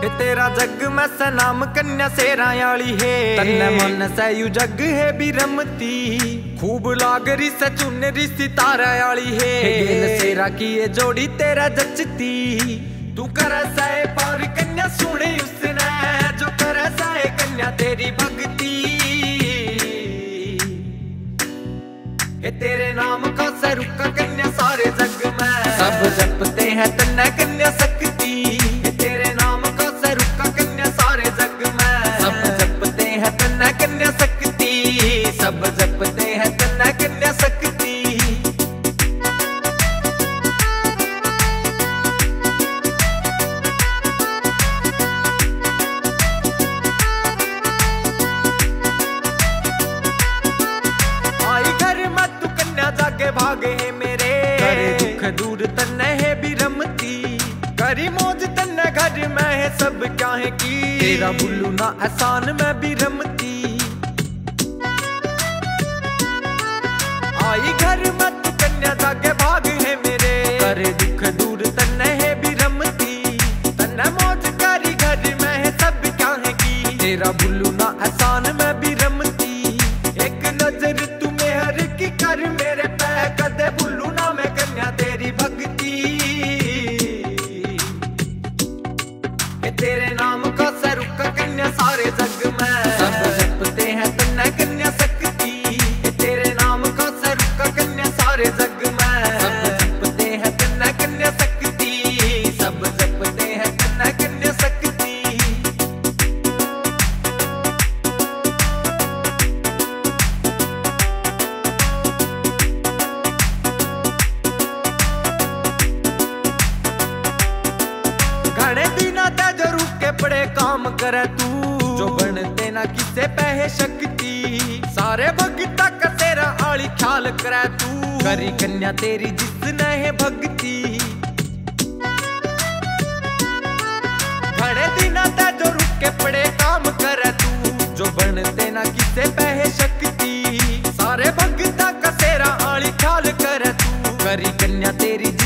तेरा जग में सनाम कन्या सेरा आली है, तन्ने मन से यू जग है भी रमती। खूब लागरी से चुनरी सितारा आली है, गेल सेरा की ये जोड़ी तेरा जचती। तू कर साए पार कन्या सुने उसने, जो कर साए कन्या तेरी भक्ति। तेरे नाम का सरुका कन्या सारे जग में, सब जपते हैं तन्ने कन्या शक्ति। तेरे नाम का सरुका कन्या सारे जग में, सब जपते हैं तन्ने कन्या शक्ति। सब जपते हैं तन्ने कन्या शक्ति। जागे भागे है मेरे, करे दुख दूर तन्ने है भी रमती। करी मौज तन्ने घर में है सब क्या है की, तेरा बुल्लू ना एहसान में भी रमती। आई घर में तू कन्या जागे भाग है मेरे, करे दुख दूर तन्ने है भी रमती। तन्ने मौज करी घर में है सब क्या है की, तेरा बुल्लू ना एहसान में भी रमती। एक नजर तू मेहर की कर मेरे पे, कदे बुल्लू ना मैं कन्या तेरी भक्ति। तेरे नाम का सरुका कन्या सारे जग में, सब जपते हैं तन्ने कन्या शक्ति। तेरे नाम का सरुका कन्या सारे जग में, सब जपते हैं तन्ने कन्या शक्ति। सब जपते हैं तन्ने कन्या शक्ति। घने दिना ते जो रुक के पड़े काम करे तू, जो बनते ना किसे पहे शक्ति। सारे भगता का तेरा आली ख्याल करे तू, करी कन्या तेरी जिसने है भक्ति। घने दिना ते जो रुक के पड़े काम करे तू, जो बनते ना किसे पहे शक्ति। सारे भगता का तेरा आली ख्याल करे तू, करी कन्या तेरी